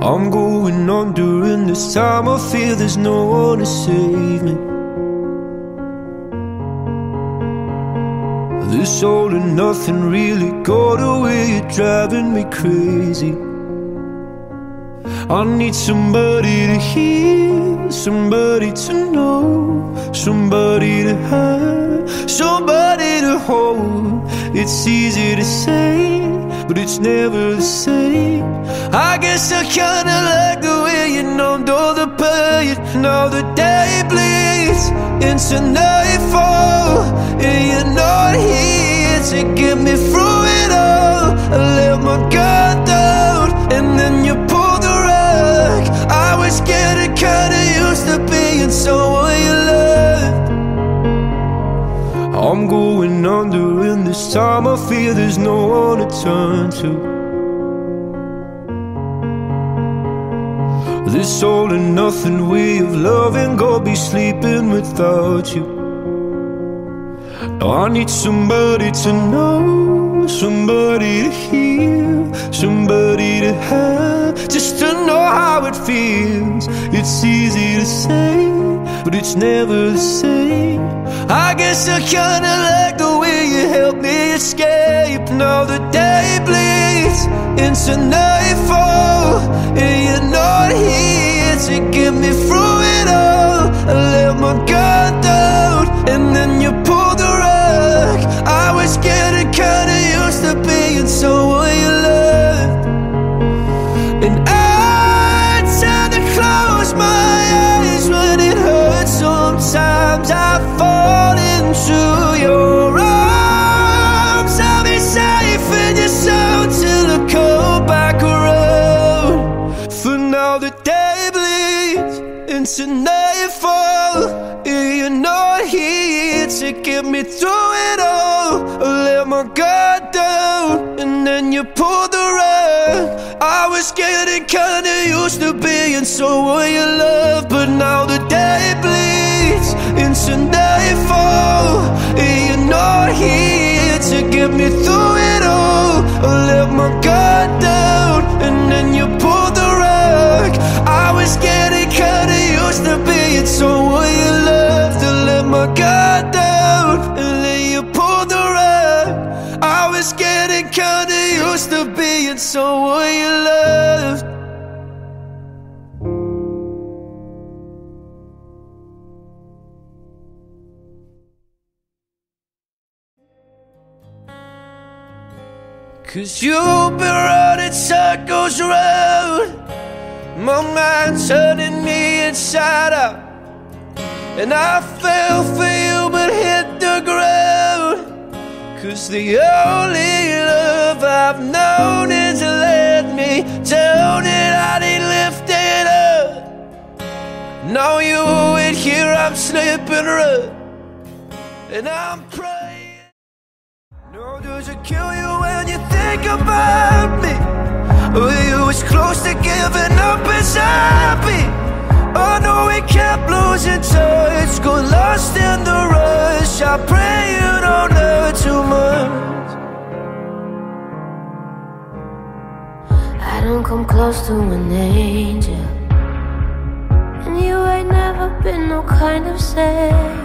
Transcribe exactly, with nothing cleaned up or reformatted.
I'm going under, and this time I feel there's no one to save me. This all and nothing really got away, you're driving me crazy. I need somebody to hear, somebody to know, somebody to have, somebody to hold. It's easy to say, but it's never the same. I guess I kinda like the way you numbed all the pain. Now the day bleeds into nightfall, and you're not here to get me through it all. I let my guard down, and then you pulled the rug. I was getting kinda used to being someone you loved. I'm going under, and this time I feel there's no one to turn to. This all and nothing way of loving, gonna be sleeping without you. Now I need somebody to know, somebody to hear, somebody to have, just to know how it feels. It's easy to say, but it's never the same. I guess I kinda like the way you helped me escape. Now the day bleeds into nightfall, and you're not here to get me through it all. I let my guard down, and then you pulled the rug. I was getting kinda used to being someone you loved. And I tend to close my eyes when it hurts. Sometimes I fall into your arms. I'll be safe in your soul till I come back around. For now the day bleeds into nightfall, and you're not here to get me through it all. I let my guard down, and then you pulled the rug. I was getting kinda used to being someone you love, but now the day bleeds into nightfall, and you're not here to get me through it all. I let my guard down, and then you pulled the rug. I was getting kinda used to being someone you loved. I let my guard down, and then you pulled the rug. I was getting kinda used to being someone you loved. Cause you've been running circles around, my mind's turning me inside out. And I fell for you but hit the ground. Cause the only love I've known is let me down, and I didn't lift it up. Now you ain't here, I'm slipping rough, and I'm praying. No, does it kill you when you think about me? Well, you was close to giving up beside me. Oh no, we kept losing touch, got lost in the rush. I pray you don't hurt too much. I don't come close to an angel, and you ain't never been no kind of saint.